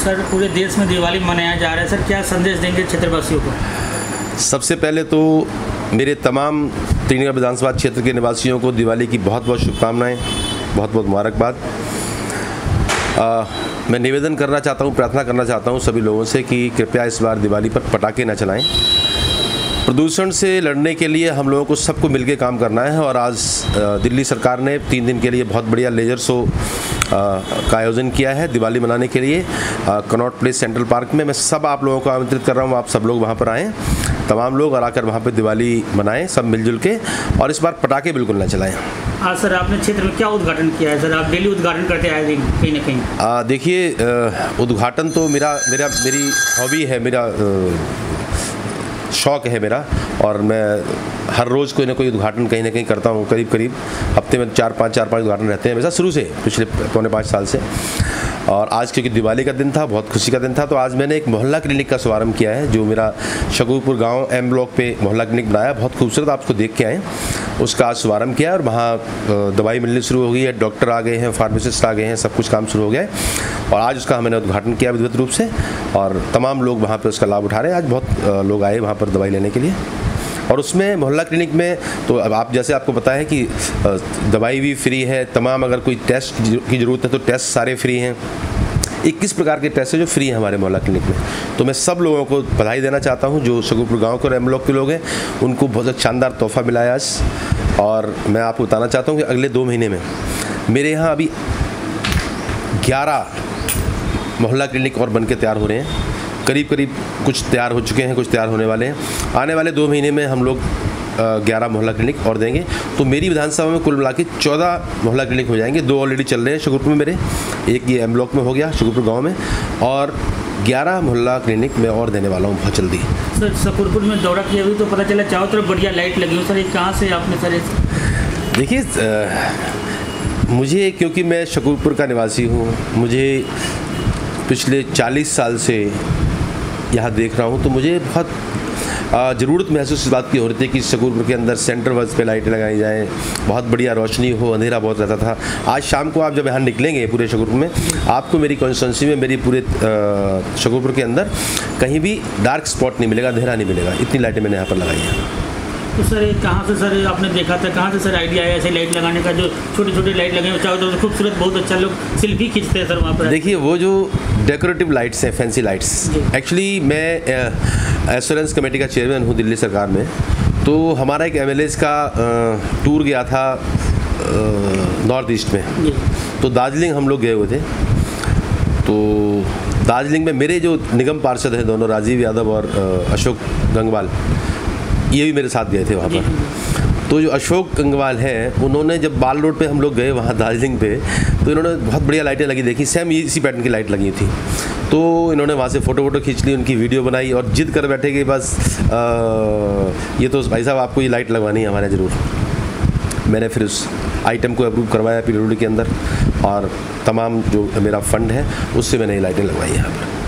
Sir पूरे देश में दिवाली मनाया जा रहा है, सर क्या संदेश देंगे क्षेत्रवासियों को? सबसे पहले तो मेरे तमाम त्रिनगर विधानसभा क्षेत्र के निवासियों को दिवाली की बहुत बहुत शुभकामनाएं, बहुत बहुत मुबारकबाद। मैं निवेदन करना चाहता हूं, प्रार्थना करना चाहता हूं सभी लोगों से कि कृपया इस बार दिवाली पर पटाखे न चलाएं। प्रदूषण से लड़ने के लिए हम लोगों को सबको मिलकर काम करना है और आज दिल्ली सरकार ने 3 दिन के लिए बहुत बढ़िया लेजर शो का आयोजन किया है दिवाली मनाने के लिए कनॉट प्लेस सेंट्रल पार्क में। मैं सब आप लोगों को आमंत्रित कर रहा हूँ, आप सब लोग वहाँ पर आएँ, तमाम लोग और आकर वहाँ पर दिवाली मनाएं सब मिलजुल के, और इस बार पटाखे बिल्कुल ना चलाएं। आज सर आपने क्षेत्र में क्या उद्घाटन किया है? सर आप डेली उद्घाटन करते आए कहीं ना कहीं। देखिए, उद्घाटन तो मेरी हॉबी है, मेरा शौक़ है मेरा, और मैं हर रोज़ कोई ना कोई उद्घाटन कहीं ना कहीं करता हूँ। करीब हफ्ते में 4-5 उद्घाटन रहते हैं हमेशा, शुरू से पिछले 4.5 साल से। और आज क्योंकि दिवाली का दिन था, बहुत खुशी का दिन था, तो आज मैंने एक मोहल्ला क्लिनिक का शुभारंभ किया है, जो मेरा शकूरपुर गांव एम ब्लॉक पे मोहल्ला क्लिनिक बनाया, बहुत खूबसूरत, आप उसको देख के आएँ। उसका आज शुभारंभ किया और वहाँ दवाई मिलनी शुरू हो गई है, डॉक्टर आ गए हैं, फार्मासिस्ट आ गए हैं, सब कुछ काम शुरू हो गया है। और आज उसका मैंने उद्घाटन किया विधिवत रूप से, और तमाम लोग वहाँ पर उसका लाभ उठा रहे हैं। आज बहुत लोग आए वहाँ पर दवाई लेने के लिए। और उसमें मोहल्ला क्लिनिक में तो अब आप जैसे आपको पता है कि दवाई भी फ्री है, तमाम अगर कोई टेस्ट की ज़रूरत है तो टेस्ट सारे फ्री हैं। 21 प्रकार के टेस्ट है जो फ्री हैं हमारे मोहल्ला क्लिनिक में। तो मैं सब लोगों को बधाई देना चाहता हूं, जो शकूरपुर गांव के और एम ब्लॉक के लोग हैं, उनको बहुत शानदार तोहफा मिला है आज। और मैं आपको बताना चाहता हूं कि अगले 2 महीने में मेरे यहाँ अभी 11 मोहल्ला क्लिनिक और बन के तैयार हो रहे हैं। करीब कुछ तैयार हो चुके हैं, कुछ तैयार होने वाले हैं। आने वाले 2 महीने में हम लोग 11 मोहल्ला क्लिनिक और देंगे। तो मेरी विधानसभा में कुल मिला के 14 मोहल्ला क्लिनिक हो जाएंगे। 2 ऑलरेडी चल रहे हैं शकूरपुर में मेरे, एक ये एम ब्लॉक में हो गया शकूरपुर गांव में, और 11 मोहल्ला क्लिनिक मैं और देने वाला हूँ बहुत जल्दी। सर शकूरपुर में दौरा किया हुई तो पता चला चारों तरफ बढ़िया लाइट लगी हुई, सर ये कहाँ से आपने सर? देखिए, मुझे, क्योंकि मैं शकूरपुर का निवासी हूँ, मुझे पिछले 40 साल से यहाँ देख रहा हूँ, तो मुझे बहुत ज़रूरत महसूस इस बात की हो रही थी कि शकूरपुर के अंदर सेंटर वर्ज पे लाइटें लगाई जाएं, बहुत बढ़िया रोशनी हो, अंधेरा बहुत रहता था। आज शाम को आप जब यहाँ निकलेंगे पूरे शकूरपुर में, आपको मेरी कॉन्स्टिट्यूंसी में, मेरी पूरे शकूरपुर के अंदर कहीं भी डार्क स्पॉट नहीं मिलेगा, अंधेरा नहीं मिलेगा, इतनी लाइटें मैंने यहाँ पर लगाई हैं। तो सर कहाँ से सर आपने देखा था, कहाँ से सर आइडिया आया ऐसे लाइट लगाने का? जो छोटी लाइट लगे चारों तरफ खूबसूरत, बहुत अच्छा, लोग सेल्फी खींचते हैं सर वहाँ पर। देखिए, वो जो डेकोरेटिव लाइट्स हैं, फैंसी लाइट्स, एक्चुअली मैं एश्योरेंस कमेटी का चेयरमैन हूँ दिल्ली सरकार में। तो हमारा एक MLAs का टूर गया था नॉर्थ ईस्ट में, तो दार्जिलिंग हम लोग गए हुए थे। तो दार्जिलिंग में मेरे जो निगम पार्षद हैं दोनों, राजीव यादव और अशोक गंगवाल, ये भी मेरे साथ गए थे वहाँ पर। तो जो अशोक गंगवाल हैं, उन्होंने जब बाल रोड पे हम लोग गए वहाँ दार्जिलिंग पे, तो इन्होंने बहुत बढ़िया लाइटें लगी देखी, सेम इसी पैटर्न की लाइट लगी थी। तो इन्होंने वहाँ से फ़ोटो खींच ली, उनकी वीडियो बनाई और जिद कर बैठे कि बस ये तो भाई साहब आपको ये लाइट लगवानी है हमारे ज़रूर। मैंने फिर उस आइटम को अप्रूव करवाया PWD के अंदर, और तमाम जो मेरा फ़ंड है उससे मैंने ये लाइटें लगवाई यहाँ पर।